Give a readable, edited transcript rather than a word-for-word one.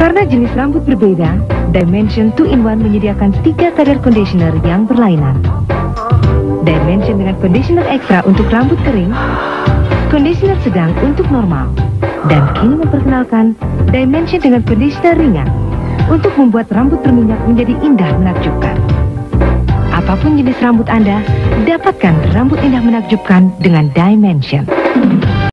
Karena jenis rambut berbeda, Dimension 2-in-1 menyediakan 3 kadar conditioner yang berlainan. Dimension dengan conditioner ekstra untuk rambut kering, conditioner sedang untuk normal, dan kini memperkenalkan Dimension dengan conditioner ringan untuk membuat rambut berminyak menjadi indah menakjubkan. Apapun jenis rambut Anda, dapatkan rambut indah menakjubkan dengan Dimension.